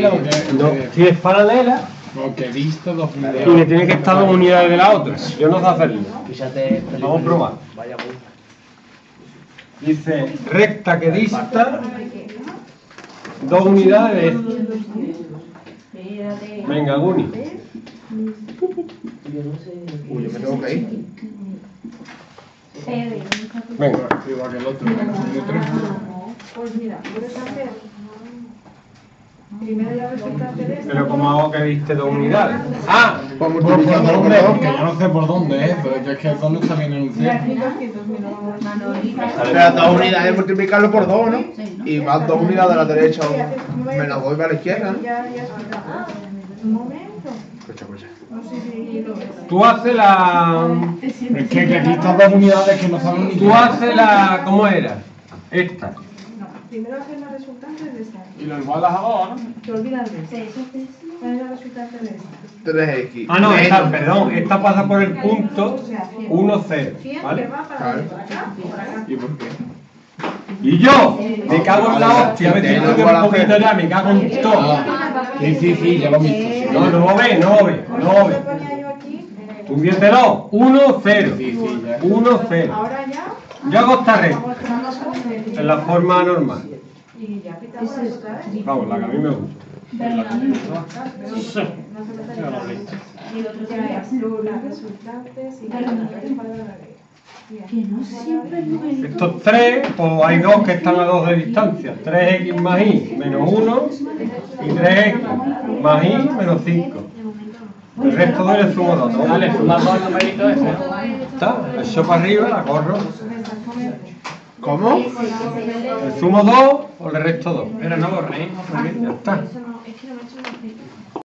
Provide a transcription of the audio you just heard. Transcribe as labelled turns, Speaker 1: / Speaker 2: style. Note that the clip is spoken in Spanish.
Speaker 1: paralela o qué?
Speaker 2: No, si es paralela
Speaker 1: Porque dista dos
Speaker 2: y
Speaker 1: unidades.
Speaker 2: le tiene que estar 2 unidades de la otra. Yo no sé hacerlo.
Speaker 3: Fíjate,
Speaker 2: Vamos a probar.
Speaker 3: Vaya punta.
Speaker 2: Dice recta que dista 2 unidades de esta. Venga, Guni.
Speaker 3: Uy, yo me tengo que ir.
Speaker 2: Venga.
Speaker 1: Igual que el otro, que no son de tres.
Speaker 4: Pues mira, puedes hacer primero ya resultante de esto.
Speaker 2: Pero como hago que diste 2 unidades. Ah,
Speaker 1: ¿Por dónde? Que yo no sé por dónde es, pero es que eso no está bien enunciado.
Speaker 4: 200.000.
Speaker 3: Pero 2 unidades multiplicarlo por 2, ¿no? Y más 2 unidades a la derecha menos 2 para la izquierda, ¿no?
Speaker 4: Ya explicaba. Un momento.
Speaker 3: Escucha, escucha.
Speaker 4: No sé si lo ves.
Speaker 2: tú haces la...
Speaker 1: Es que aquí están dos unidades que no saben ni
Speaker 2: Tú haces la... ¿Cómo era? Esta.
Speaker 4: No, primero hacer la resultante de esta.
Speaker 1: Y lo igualas a dos, ¿no?
Speaker 4: Te olvidas de esta. ¿Cuál es la resultante de esta?
Speaker 3: 3x.
Speaker 2: Ah, no, esta, perdón. Esta pasa por el punto 1, 0.
Speaker 4: 100
Speaker 2: ¿Vale?
Speaker 4: que va para acá, por acá.
Speaker 1: ¿Y por qué?
Speaker 2: Y yo, me cago en la hostia, me estoy metiendo un poquito ya, me cago en todo.
Speaker 1: Ah, sí, ya lo he visto.
Speaker 2: No, no lo ve, no lo ve, no lo ve.
Speaker 4: ¿Qué ponía yo aquí?
Speaker 2: Tú inviértelo, 1, 0.
Speaker 1: Sí, ya.
Speaker 4: 1,
Speaker 2: 0.
Speaker 4: Ahora ya.
Speaker 2: Yo hago esta recta,
Speaker 4: Vamos a hacer.
Speaker 2: en la forma normal.
Speaker 4: Y ya pitamos otra vez.
Speaker 2: Vamos, la que a mí me gusta.
Speaker 4: Las resultantes y
Speaker 2: Estos 3, pues hay 2 que están a 2 de distancia. 3x más y menos 1 y 3x más y menos 5. El resto de le sumo 2. ¿No?
Speaker 5: Vale, sumas dos numeritos ese, ¿no?
Speaker 2: Está, eso para arriba, la corro.
Speaker 3: ¿Cómo?
Speaker 2: Le sumo 2 o le resto 2.
Speaker 5: Pero no borréis.
Speaker 2: Ya está.